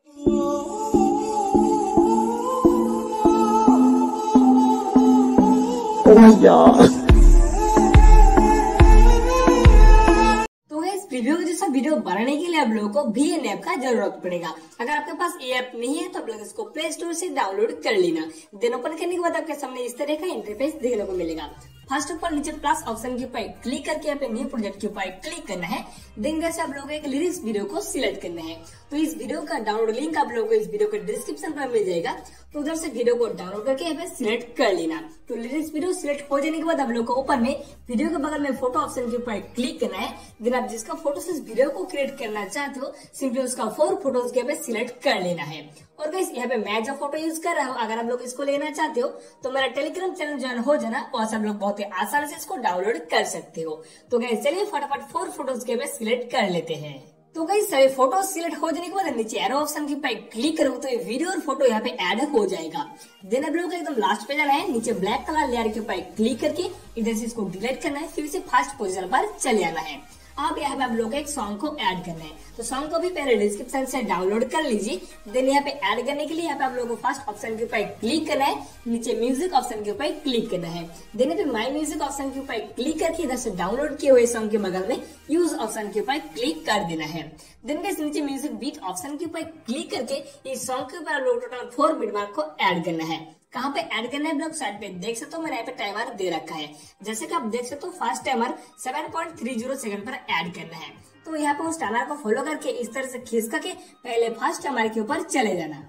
तो इस प्रीव्यू जैसा वीडियो बनाने के लिए आप लोगों को VN ऐप का जरूरत पड़ेगा। अगर आपके पास ये ऐप नहीं है तो आप लोग इसको प्ले स्टोर से डाउनलोड कर लेना। देन ओपन करने के बाद आपके सामने इस तरह का इंटरफेस देखने को मिलेगा। फर्स्ट ऑफ ऑल नीचे प्लस ऑप्शन के ऊपर क्लिक करके यहाँ पे न्यू प्रोजेक्ट के ऊपर क्लिक करना है। देन जैसे आप लोगों को एक लिरिक्स वीडियो को सिलेक्ट करना है। तो इस वीडियो का डाउनलोड लिंक आप लोगों को इस वीडियो के डिस्क्रिप्शन पर मिल जाएगा। तो उधर से वीडियो को डाउनलोड करके यहाँ पे सिलेक्ट कर लेना। तो लिरिक्स वीडियो सिलेक्ट हो जाने के बाद आप लोगों को ऊपर में वीडियो के बगल में फोटो ऑप्शन के ऊपर क्लिक करना है। देन आप जिसका फोटो से इस वीडियो को क्रिएट करना चाहते हो सिंपली उसका 4 फोटोज के यहाँ पे सिलेक्ट कर लेना है। और गाइस यहाँ पे मैं जो फोटो यूज कर रहा हूँ, अगर आप लोग इसको लेना चाहते हो तो मेरा टेलीग्राम चैनल ज्वाइन हो जाना, वहां से आप लोग बहुत ही आसानी से इसको डाउनलोड कर सकते हो। तो गाइस चलिए फटाफट 4 फोटोज के पे सिलेक्ट कर लेते हैं। तो गाइस सारे फोटो सिलेक्ट हो जाने के बाद नीचे एरो ऑप्शन के ऊपर क्लिक करोगे तो ये वीडियो और फोटो यहाँ पे ऐड हो जाएगा। देन आप लोगों को एकदम लास्ट पे जाना है, नीचे ब्लैक कलर लेयर के ऊपर क्लिक करके इधर से इसको डिलीट करना है, फिर से फर्स्ट पोजीशन पर चले आना है। अब यहाँ पे आप लोग एक सॉन्ग को ऐड करना है। तो सॉन्ग को भी पहले डिस्क्रिप्शन से डाउनलोड कर लीजिए। देन यहाँ पे ऐड करने के लिए यहाँ पे आप लोगों को फर्स्ट ऑप्शन के ऊपर क्लिक करना है, नीचे म्यूजिक ऑप्शन के ऊपर क्लिक करना है। देन यहाँ पे माई म्यूजिक ऑप्शन के ऊपर क्लिक करके इधर से डाउनलोड किए हुए सॉन्ग के बगल में यूज ऑप्शन के ऊपर क्लिक कर देना है। देन गाइस नीचे म्यूजिक बीट ऑप्शन के ऊपर क्लिक करके इस सॉन्ग के ऊपर आप लोग टोटल 4 बीट मार्क को ऐड करना है। कहाँ पे ऐड करना है आप लोग साइड पे देख सकते हो, मैंने यहाँ पे टाइमर दे रखा है। जैसे कि आप देख सकते हो फर्स्ट टाइमर 7.30 सेकंड पर ऐड करना है। तो यहाँ पे उस टाइमर को फॉलो करके इस तरह से खींच करके पहले फर्स्ट टाइमर के ऊपर चले जाना।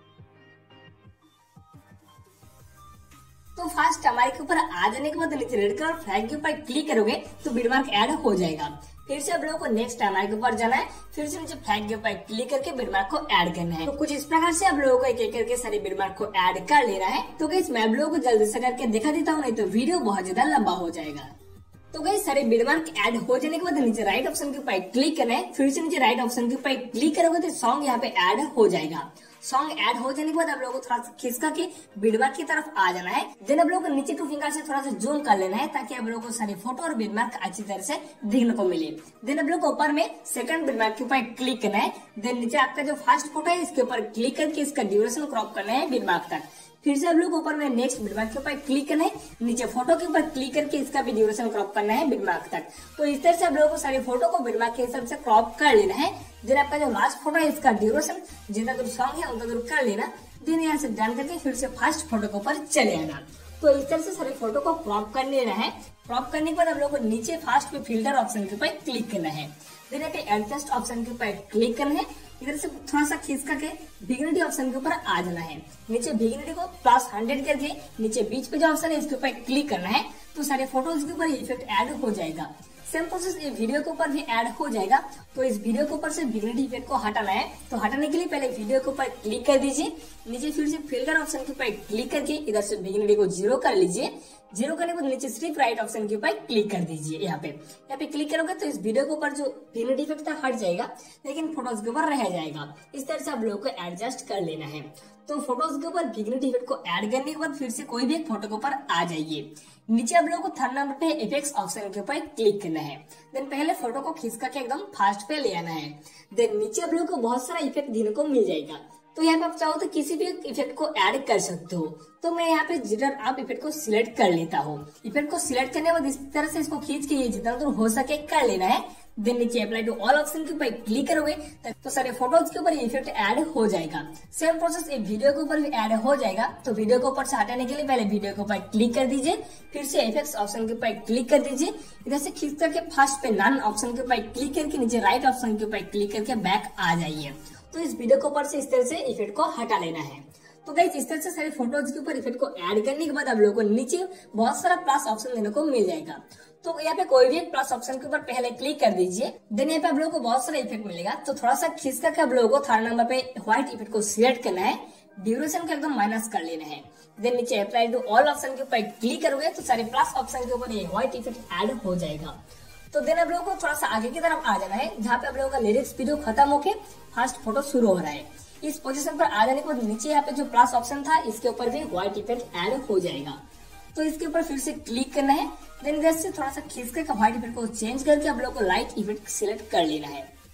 तो फर्स्ट टाइमर के ऊपर आ जाने के बाद नीचे रेड कलर फ्लैग के ऊपर क्लिक करोगे तो बीट मार्क ऐड हो जाएगा। फिर से आप लोगों को नेक्स्ट टाइमर के ऊपर जाना है, फिर से नीचे फ्लैग के ऊपर क्लिक करके बीट मार्क को ऐड करना है। तो कुछ इस प्रकार से आप लोगों को एक एक करके सारे बीट मार्क को ऐड कर लेना है। तो गाइस मैं आप लोगों को जल्दी से करके दिखा देता हूँ, नहीं तो वीडियो बहुत ज्यादा लंबा हो जाएगा। तो गाइस सारे बीट मार्क ऐड हो जाने के बाद नीचे राइट ऑप्शन के ऊपर क्लिक करना है, फिर से नीचे राइट ऑप्शन के ऊपर क्लिक करोगे तो सॉन्ग यहाँ पे ऐड हो जाएगा। सॉन्ग ऐड हो जाने के बाद आप लोगों को थोड़ा सा खिसका के बीट मार्क की तरफ आ जाना है। देन आप लोगों को नीचे 2 फिंगर से थोड़ा सा जूम कर लेना है ताकि आप लोगों को सारे फोटो और बीट मार्क अच्छी तरह से दिखने को मिले। देन आप लोगों को ऊपर में सेकंड बीट मार्क के ऊपर क्लिक करना है। देन नीचे आपका जो फर्स्ट फोटो है इसके ऊपर क्लिक करके इसका ड्यूरेशन क्रॉप करना है बीट मार्क तक। फिर से आप लोग ऊपर में नेक्स्ट बीट मार्क के ऊपर क्लिक करना है, नीचे फोटो के ऊपर क्लिक करके इसका भी ड्यूरेशन क्रॉप करना है बीट मार्क तक। तो इस तरह से आप लोगों को सारे फोटो को बीट मार्क के हिसाब से क्रॉप कर लेना है। देन आपका जो लास्ट फोटो है इसका ड्यूरेशन जितना दूर सॉन्ग है उतना दूर कर लेना। देन यहाँ से डन करके फिर से फर्स्ट फोटो के ऊपर चले आना। तो इस तरह से सारे फोटो को क्रॉप कर लेना है। क्रॉप करने के बाद आप लोगों को नीचे फास्ट पे फिल्टर ऑप्शन के ऊपर क्लिक करना है। देन यहाँ पे एडजस्ट ऑप्शन के ऊपर क्लिक करना है, इधर से थोड़ा सा खींच करके विग्निटी ऑप्शन के ऊपर आ जाना है। नीचे विग्निटी को +100 करके नीचे बीच पे जो ऑप्शन है इसके ऊपर क्लिक करना है। तो सारे फोटोज के ऊपर इफेक्ट ऐड हो जाएगा। सेम प्रोसेस ये वीडियो के ऊपर भी ऐड हो जाएगा। तो इस वीडियो के ऊपर से विग्निटी इफेक्ट को हटाना है। तो हटाने के लिए पहले वीडियो के ऊपर क्लिक कर दीजिए, नीचे फिर से फिल्टर ऑप्शन के ऊपर क्लिक करके इधर से विग्निटी को 0 कर लीजिए। 0 करने के बाद नीचे सिर्फ राइट ऑप्शन के ऊपर क्लिक कर दीजिए। यहाँ पे क्लिक करोगे तो इस वीडियो के ऊपर जो विग्निटी इफेक्ट था हट जाएगा, लेकिन फोटोज के ऊपर रह जाएगा। इस तरह से आप लोगों को एडजस्ट कर लेना है। तो फोटोज के ऊपर विग्निटी इफेक्ट को ऐड करने के बाद फिर से कोई भी एक फोटो के ऊपर आ जाइए। नीचे आप लोगों को थर्ड नंबर पे इफेक्ट्स ऑप्शन के ऊपर क्लिक करना है। देन पहले फोटो को खींच करके एकदम फास्ट पे ले आना है। देन नीचे आप लोगों को बहुत सारा इफेक्ट देने को मिल जाएगा। तो यहाँ पे आप चाहो तो किसी भी इफेक्ट को ऐड कर सकते हो। तो मैं यहाँ पे जिटर आप इफेक्ट को सिलेक्ट कर लेता हूँ। इफेक्ट को सिलेक्ट करने के बाद इस तरह से इसको खींच के जितना दूर हो सके कर लेना है। देन नीचे अप्लाई टू ऑल ऑप्शन के ऊपर क्लिक करोगे तो सारे फोटोज के ऊपर इफेक्ट ऐड हो जाएगा। सेम प्रोसेस एक वीडियो के ऊपर भी ऐड हो जाएगा। तो वीडियो के ऊपर से हटाने के लिए पहले वीडियो के ऊपर क्लिक कर दीजिए, फिर से इफेक्ट्स ऑप्शन के ऊपर क्लिक कर दीजिए। इधर से खींच करके फर्स्ट पे नन ऑप्शन के ऊपर क्लिक करके नीचे राइट ऑप्शन के ऊपर क्लिक करके बैक आ जाइए। तो इस वीडियो के ऊपर से इस तरह से इफेक्ट को हटा लेना है। तो गाइस इस तरह से सारे फोटोज के ऊपर इफेक्ट को ऐड करने के बाद आप लोगों को नीचे बहुत सारा प्लस ऑप्शन देने को मिल जाएगा। तो यहाँ पे कोई भी एक प्लस ऑप्शन के ऊपर पहले क्लिक कर दीजिए। देन यहाँ पे आप लोगों को बहुत सारा इफेक्ट मिलेगा। तो थोड़ा सा खींच करके आप लोगों को थर्ड नंबर पे व्हाइट इफेक्ट को सिलेक्ट करना है, ड्यूरेशन को एकदम माइनस कर लेना है। देन नीचे अप्लाई टू ऑल ऑप्शन के ऊपर क्लिक करोगे तो सारे प्लस ऑप्शन के ऊपर ये व्हाइट इफेक्ट ऐड हो जाएगा। तो देन आप लोगों को थोड़ा सा आगे की तरफ आ जाना है, जहाँ पे आप लोगों का लिरिक्स वीडियो खत्म होके फर्स्ट फोटो शुरू हो रहा है। इस पोजीशन पर आ जाने के बाद नीचे यहाँ पे जो प्लस ऑप्शन था इसके ऊपर भी व्हाइट इफेक्ट ऐड हो जाएगा। तो इसके ऊपर फिर से क्लिक करना है। देन इधर से थोड़ा सा खींच कर व्हाइट इफेक्ट को चेंज करके आप लोगों को लाइट इफेक्ट सिलेक्ट कर लेना है।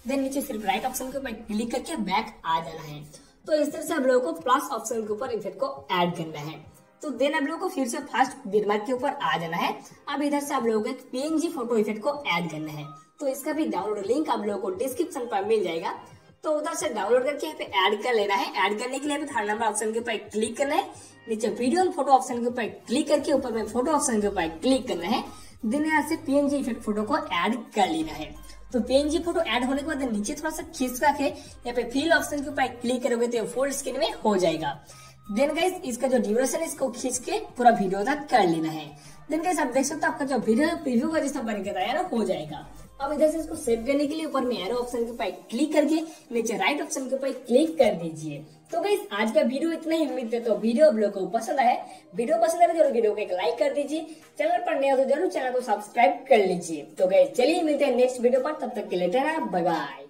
देन नीचे सिर्फ राइट ऑप्शन के ऊपर क्लिक करके बैक आ जाना है। तो इस तरह से आप लोगों को प्लस ऑप्शन के ऊपर इफेक्ट को ऐड करना है। तो देन आप लोगों को फिर से फर्स्ट बिटमार्क के ऊपर आ जाना है। अब इधर से आप लोगों को एक पीएनजी फोटो इफेक्ट को ऐड करना है। तो इसका भी डाउनलोड लिंक आप लोगों को डिस्क्रिप्शन पर मिल जाएगा। तो उधर से डाउनलोड करके यहाँ पे ऐड कर लेना है। ऐड करने के लिए थर्ड नंबर ऑप्शन के ऊपर क्लिक करना है, नीचे वीडियो और फोटो ऑप्शन के ऊपर क्लिक करके ऊपर में फोटो ऑप्शन के ऊपर क्लिक करना है। देन यहाँ से पीएनजी इफेक्ट फोटो को ऐड कर लेना है। तो पीएनजी फोटो ऐड होने के बाद नीचे थोड़ा सा खींच के यहाँ पे फिल ऑप्शन के ऊपर क्लिक करोगे तो फुल स्क्रीन में हो जाएगा। देन गाइस इसका जो ड्यूरेशन है इसको खींच के पूरा वीडियो तक कर लेना है। देन गाइस आप देख सकते हो आपका जो वीडियो प्रीव्यू का जैसा बन के तैयार हो जाएगा। अब इधर से इसको सेव करने के लिए ऊपर में एरो ऑप्शन के ऊपर क्लिक करके नीचे राइट ऑप्शन के ऊपर क्लिक कर दीजिए। तो गाइस आज का वीडियो इतना ही। उम्मीद है तो वीडियो आप लोगों को पसंद आया। वीडियो पसंद आए तो जरूर वीडियो को एक लाइक कर दीजिए। चैनल पर नया हो तो जरूर चैनल को सब्सक्राइब कर लीजिए। तो गाइस चलिए मिलते हैं नेक्स्ट वीडियो पर, तब तक के लिए बाय बाय।